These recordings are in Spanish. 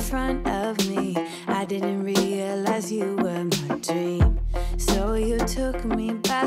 front of me. I didn't realize you were my dream, so you took me by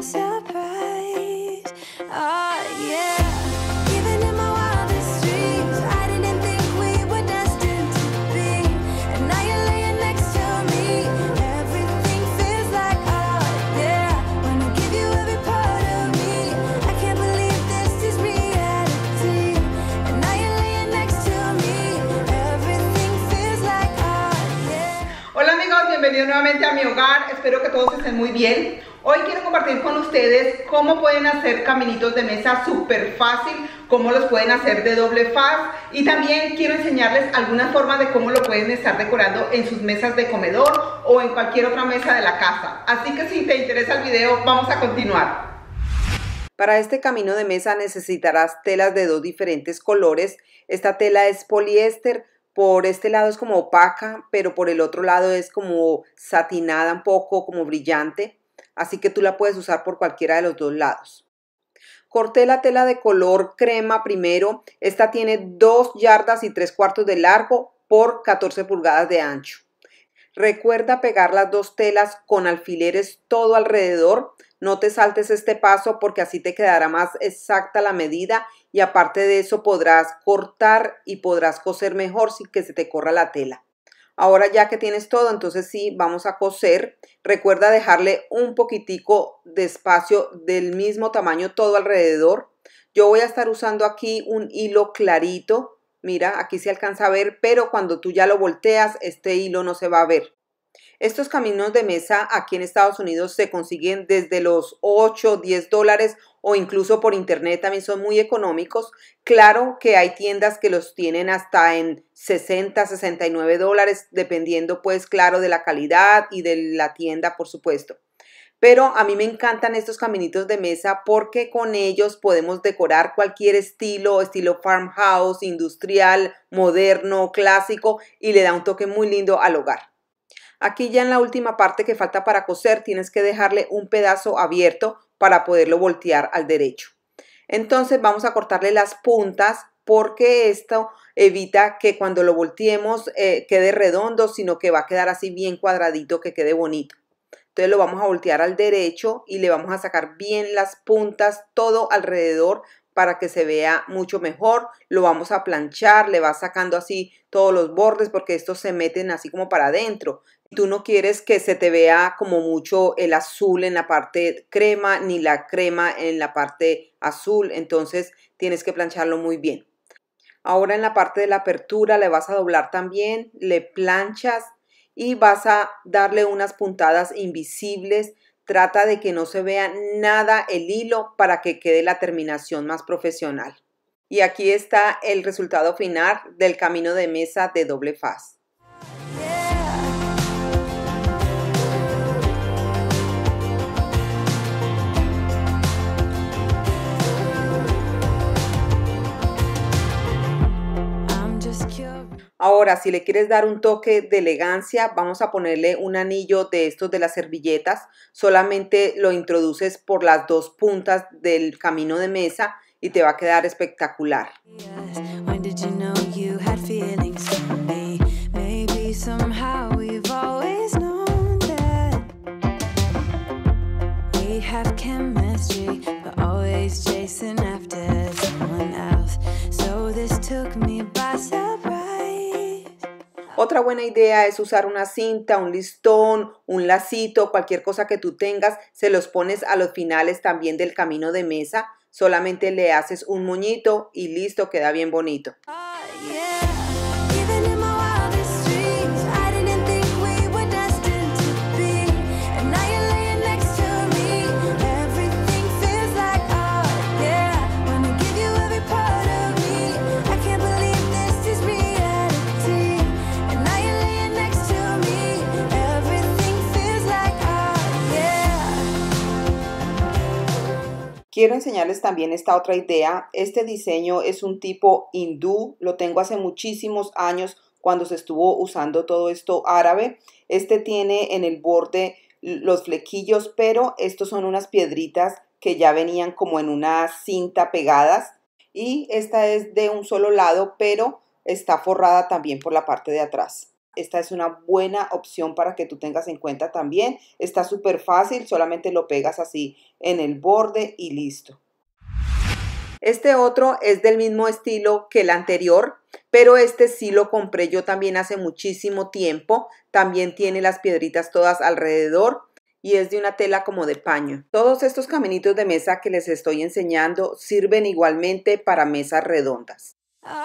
surprise. Oh yeah. Even in my wildest dreams, I didn't think we were destined to be. And now you're laying next to me. Everything feels like oh yeah. When I give you every part of me, I can't believe this is reality. And now you're laying next to me. Everything feels like oh yeah. Hola amigos, bienvenidos nuevamente a mi hogar. Espero que todos estén muy bien. Hoy quiero compartir con ustedes cómo pueden hacer caminitos de mesa súper fácil, cómo los pueden hacer de doble faz, y también quiero enseñarles algunas formas de cómo lo pueden estar decorando en sus mesas de comedor o en cualquier otra mesa de la casa. Así que si te interesa el video, vamos a continuar. Para este camino de mesa necesitarás telas de dos diferentes colores. Esta tela es poliéster. Por este lado es como opaca, pero por el otro lado es como satinada, un poco como brillante. Así que tú la puedes usar por cualquiera de los dos lados. Corté la tela de color crema primero. Esta tiene 2 yardas y 3/4 de largo por 14 pulgadas de ancho. Recuerda pegar las dos telas con alfileres todo alrededor. No te saltes este paso porque así te quedará más exacta la medida, y aparte de eso podrás cortar y podrás coser mejor sin que se te corra la tela. Ahora ya que tienes todo, entonces sí, vamos a coser. Recuerda dejarle un poquitico de espacio del mismo tamaño todo alrededor. Yo voy a estar usando aquí un hilo clarito. Mira, aquí se alcanza a ver, pero cuando tú ya lo volteas, este hilo no se va a ver. Estos caminos de mesa aquí en Estados Unidos se consiguen desde los 8, 10 dólares o incluso por internet también son muy económicos. Claro que hay tiendas que los tienen hasta en 60, 69 dólares, dependiendo pues claro de la calidad y de la tienda, por supuesto. Pero a mí me encantan estos caminitos de mesa porque con ellos podemos decorar cualquier estilo farmhouse, industrial, moderno, clásico, y le da un toque muy lindo al hogar. Aquí ya en la última parte que falta para coser tienes que dejarle un pedazo abierto para poderlo voltear al derecho. Entonces vamos a cortarle las puntas porque esto evita que cuando lo volteemos quede redondo, sino que va a quedar así bien cuadradito, que quede bonito. Entonces lo vamos a voltear al derecho y le vamos a sacar bien las puntas todo alrededor para que se vea mucho mejor. Lo vamos a planchar, le vas sacando así todos los bordes porque estos se meten así como para adentro. Tú no quieres que se te vea como mucho el azul en la parte crema ni la crema en la parte azul, entonces tienes que plancharlo muy bien. Ahora en la parte de la apertura le vas a doblar también, le planchas y vas a darle unas puntadas invisibles. Trata de que no se vea nada el hilo para que quede la terminación más profesional. Y aquí está el resultado final del camino de mesa de doble faz. Ahora, si le quieres dar un toque de elegancia, vamos a ponerle un anillo de estos de las servilletas. Solamente lo introduces por las dos puntas del camino de mesa y te va a quedar espectacular. Otra buena idea es usar una cinta, un listón, un lacito, cualquier cosa que tú tengas, se los pones a los finales también del camino de mesa. Solamente le haces un moñito y listo, queda bien bonito. Quiero enseñarles también esta otra idea. Este diseño es un tipo hindú, lo tengo hace muchísimos años cuando se estuvo usando todo esto árabe. Este tiene en el borde los flequillos, pero estos son unas piedritas que ya venían como en una cinta pegadas, y esta es de un solo lado, pero está forrada también por la parte de atrás. Esta es una buena opción para que tú tengas en cuenta también. Está súper fácil, solamente lo pegas así en el borde y listo. Este otro es del mismo estilo que el anterior, pero este sí lo compré yo también hace muchísimo tiempo. También tiene las piedritas todas alrededor y es de una tela como de paño. Todos estos caminitos de mesa que les estoy enseñando sirven igualmente para mesas redondas.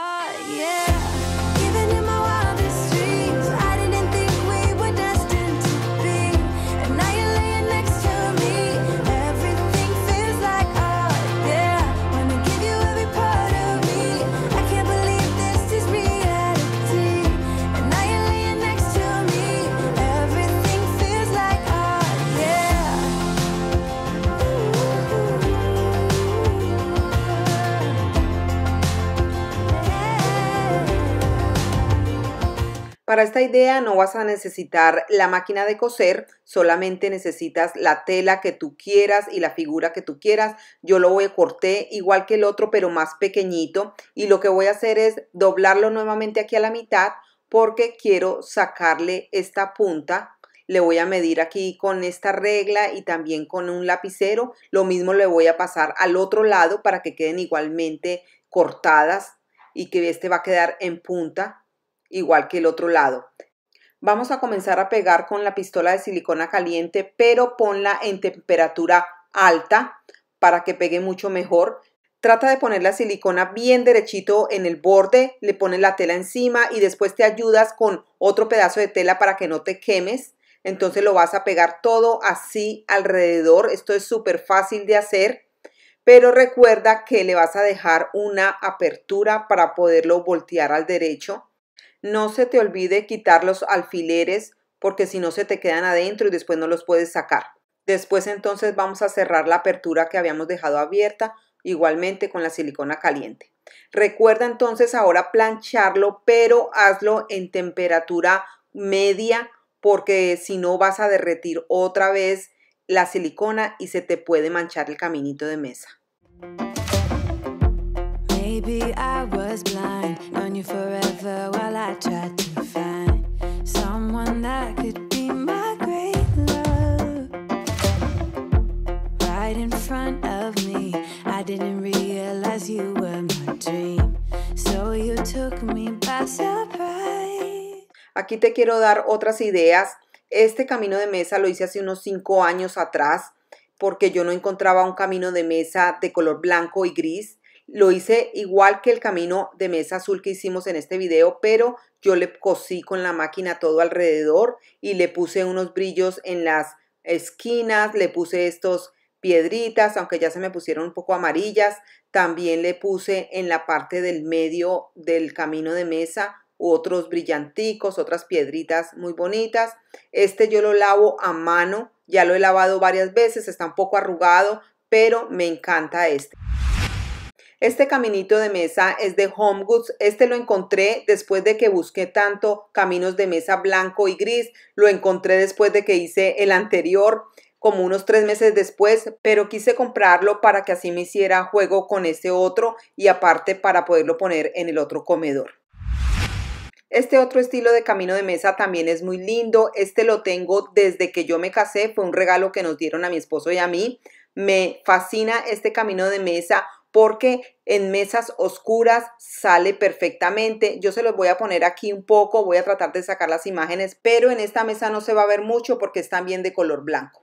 Para esta idea no vas a necesitar la máquina de coser, solamente necesitas la tela que tú quieras y la figura que tú quieras. Yo lo corté igual que el otro, pero más pequeñito, y lo que voy a hacer es doblarlo nuevamente aquí a la mitad porque quiero sacarle esta punta. Le voy a medir aquí con esta regla y también con un lapicero. Lo mismo le voy a pasar al otro lado para que queden igualmente cortadas y que este va a quedar en punta, igual que el otro lado. Vamos a comenzar a pegar con la pistola de silicona caliente, pero ponla en temperatura alta para que pegue mucho mejor. Trata de poner la silicona bien derechito en el borde, le pones la tela encima y después te ayudas con otro pedazo de tela para que no te quemes. Entonces lo vas a pegar todo así alrededor. Esto es súper fácil de hacer, pero recuerda que le vas a dejar una apertura para poderlo voltear al derecho. No se te olvide quitar los alfileres porque si no se te quedan adentro y después no los puedes sacar. Después entonces vamos a cerrar la apertura que habíamos dejado abierta igualmente con la silicona caliente. Recuerda entonces ahora plancharlo, pero hazlo en temperatura media porque si no vas a derretir otra vez la silicona y se te puede manchar el caminito de mesa. Maybe I was blind, known you forever while I tried to find someone that could be my great love. Right in front of me, I didn't realize you were my dream, so you took me by surprise. Aquí te quiero dar otras ideas. Este camino de mesa lo hice hace unos 5 años atrás porque yo no encontraba un camino de mesa de color blanco y gris. Lo hice igual que el camino de mesa azul que hicimos en este video, pero yo le cosí con la máquina todo alrededor y le puse unos brillos en las esquinas, le puse estos piedritas, aunque ya se me pusieron un poco amarillas. También le puse en la parte del medio del camino de mesa otros brillanticos, otras piedritas muy bonitas. Este yo lo lavo a mano, ya lo he lavado varias veces, está un poco arrugado, pero me encanta este. Este caminito de mesa es de Home Goods. Este lo encontré después de que busqué tanto caminos de mesa blanco y gris. Lo encontré después de que hice el anterior, como unos 3 meses después, pero quise comprarlo para que así me hiciera juego con este otro y aparte para poderlo poner en el otro comedor. Este otro estilo de camino de mesa también es muy lindo. Este lo tengo desde que yo me casé. Fue un regalo que nos dieron a mi esposo y a mí. Me fascina este camino de mesa porque en mesas oscuras sale perfectamente. Yo se los voy a poner aquí un poco, voy a tratar de sacar las imágenes, pero en esta mesa no se va a ver mucho porque es también de color blanco.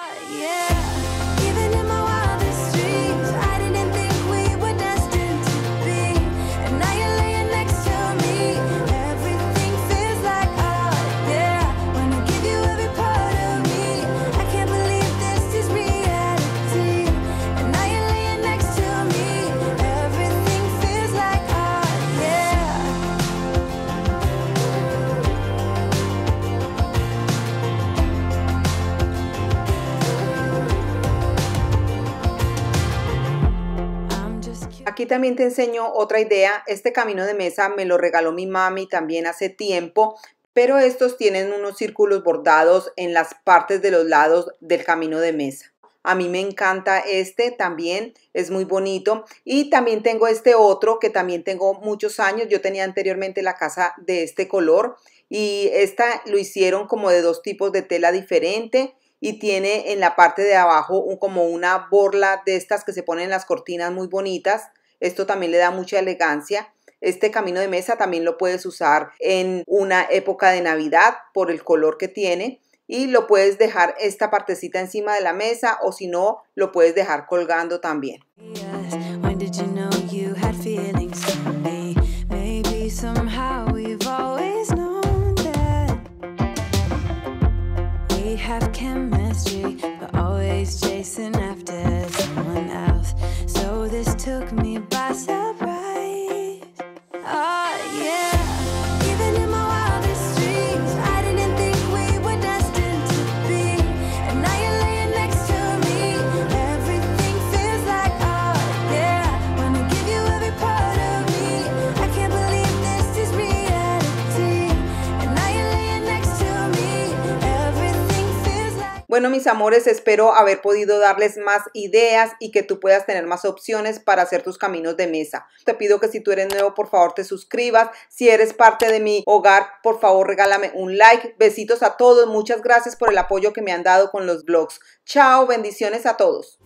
Aquí también te enseño otra idea. Este camino de mesa me lo regaló mi mami también hace tiempo, pero estos tienen unos círculos bordados en las partes de los lados del camino de mesa. A mí me encanta este también, es muy bonito. Y también tengo este otro que también tengo muchos años. Yo tenía anteriormente la casa de este color y esta lo hicieron como de dos tipos de tela diferente y tiene en la parte de abajo como una borla de estas que se ponen en las cortinas muy bonitas. Esto también le da mucha elegancia. Este camino de mesa también lo puedes usar en una época de Navidad por el color que tiene. Y lo puedes dejar esta partecita encima de la mesa o si no, lo puedes dejar colgando también. When did you know you had feelings for me? Maybe somehow we've always known that we have chemistry, but always chasing after someone else. So this took me by surprise. Oh yeah. Bueno, mis amores, espero haber podido darles más ideas y que tú puedas tener más opciones para hacer tus caminos de mesa. Te pido que si tú eres nuevo, por favor, te suscribas. Si eres parte de mi hogar, por favor, regálame un like. Besitos a todos. Muchas gracias por el apoyo que me han dado con los vlogs. Chao, bendiciones a todos.